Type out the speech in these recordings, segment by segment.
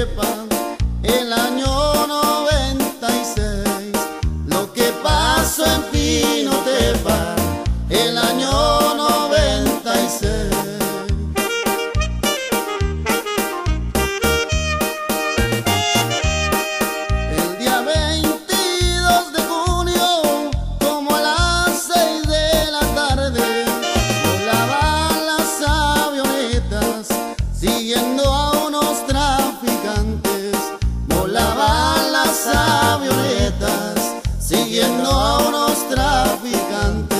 sepan, el año 96, lo que pasó en Pinotepa, el año 96. El día 22 de junio, como a las 6 de la tarde, volaban las avionetas siguiendo a unos traficantes. Volaban las avionetas siguiendo a unos traficantes.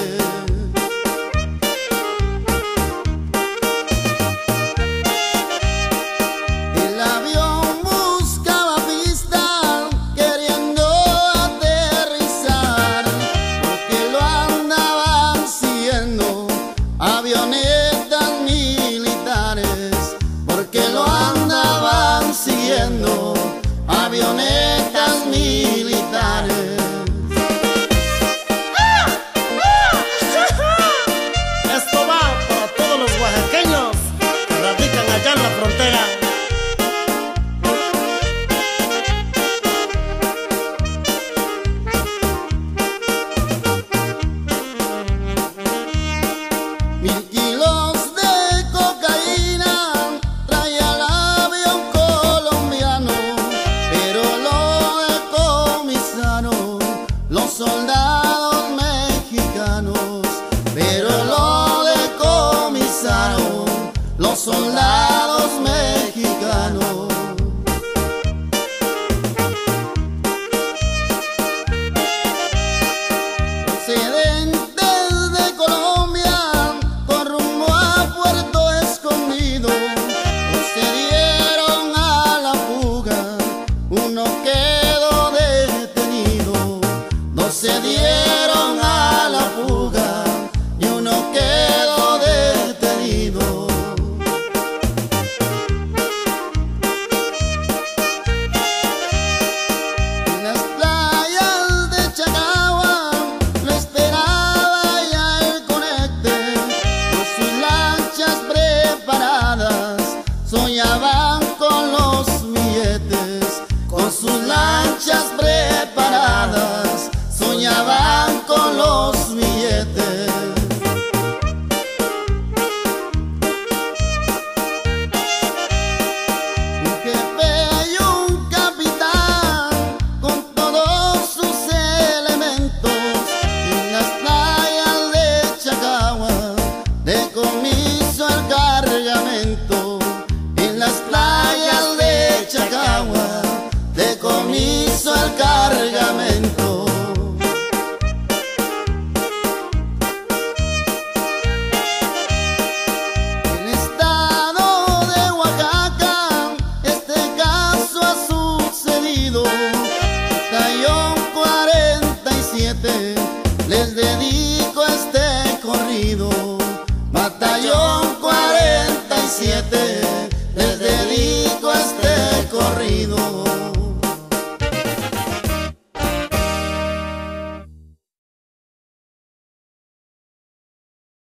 El avión buscaba pista queriendo aterrizar, porque lo andaban siguiendo avionetas militares, porque lo andaban siguiendo avionetas militares. Esto va para todos los oaxaqueños que radican allá en la frontera. Mil kilos de cocaína traía el avión colombiano, pero lo decomisaron los soldados mexicanos, pero lo decomisaron los soldados mexicanos. Procedentes de Colombia con rumbo a Puerto Escondido, procedieron a la fuga, uno quedó detenido. No se dieron a la fuga y uno quedó detenido. En las playas de Chacagua lo esperaba ya el conecte, con sus lanchas preparadas soñaban con los billetes, con sus lanchas preparadas soñaban con los billetes. Un jefe y un capitán con todos sus elementos, en las playas de Chacagua decomiso el cargamento. En las playas de Chacagua decomiso el cargamento. El estado de Oaxaca, este caso ha sucedido. Batallón 47, les dedico este corrido. Batallón 47.